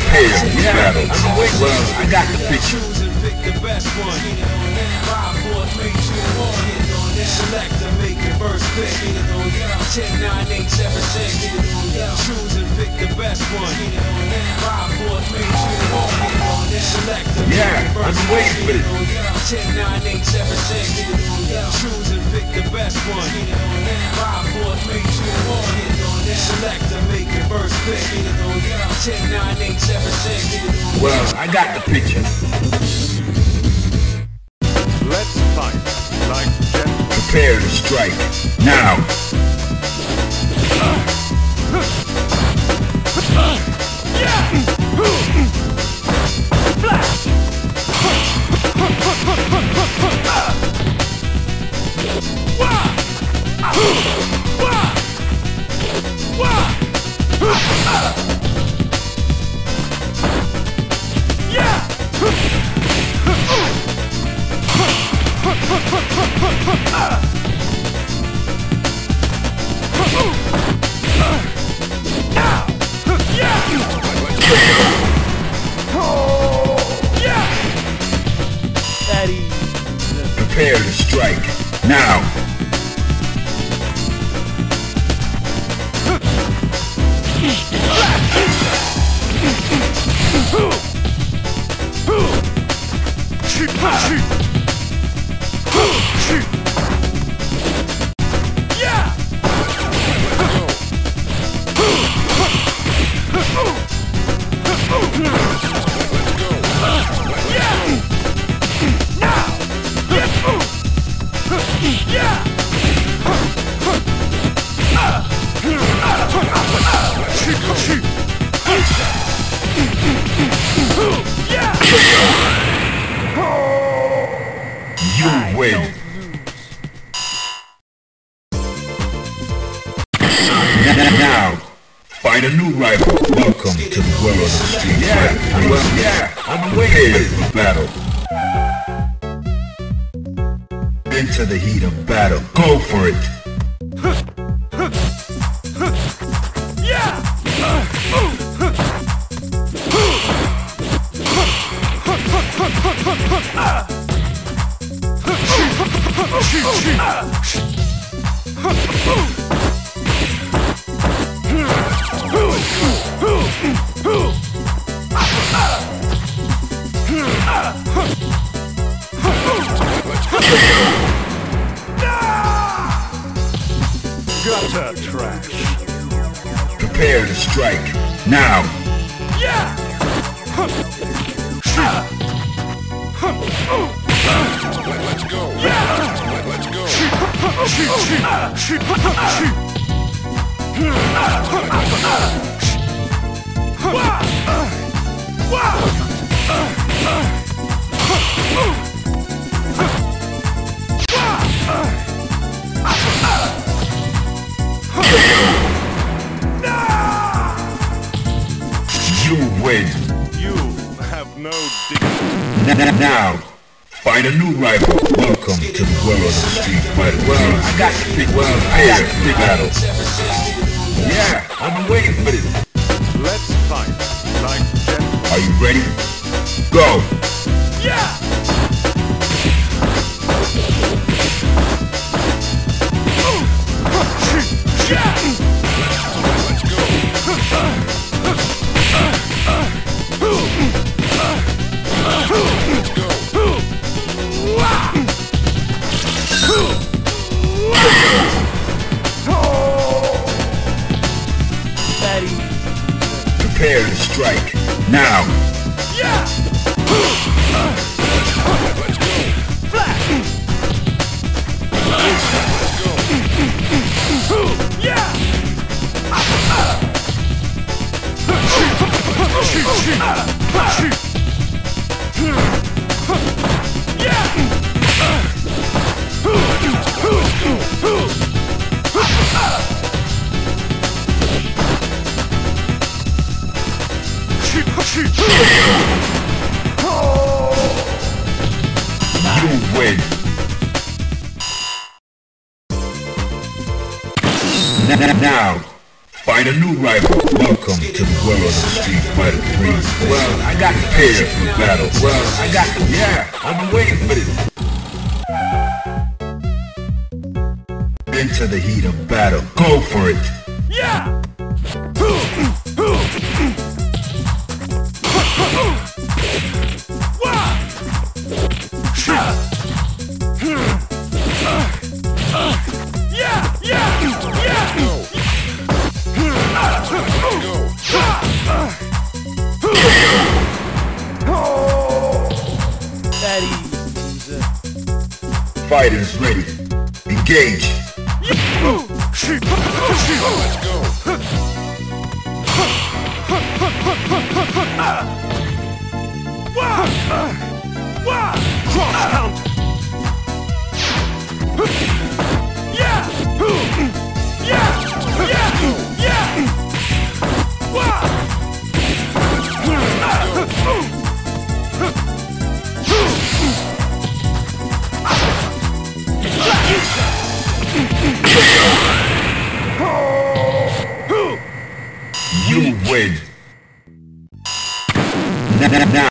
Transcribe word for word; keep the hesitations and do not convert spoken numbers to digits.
Prepare for battle. Well, I got the picture. Select and make your first pick. ten, nine, eight, seven, six. Choose and pick the best one. five, four, three, two, one. Select and make your first pick. ten, nine, eight, seven, six. Choose and pick the best one. five, four, three, two, one. Select and make your first pick. ten, nine, eight, seven, six. Well, I got the picture. Let's fight like gentlemen. Prepare to strike. Now. Prepare to strike. Now. You win. Now, find a new rival. Welcome to the world of street fighting. Well, yeah, I'm waiting for battle. Into the heat of battle. Go for it. Gutter trash. Prepare to strike. Now. Yeah. Let's go. Yeah. Let's go. You win. You have no dignity. Now, find a new rival. Welcome to the world of street fighting. Well, I got to pick. Well, prepare for battle. Yeah, I've been waiting for this. Let's fight like gentlemen. Are you ready? Go. Yeah. Let's go. Let's go. Prepare to strike. Now. Yeah. Let's go. Flash. Let's go. Yeah. You win. Now, Find a new rival. Welcome to the world of Street Fighter three. Well, I got prepared for battle. Well, I got, yeah, I've been waiting for this. Into the heat of battle. Go for it. Yeah! Fighters ready. Engage. Let's go. Cross counter. Yeah! Yeah! Yeah! Yeah! You win. Now.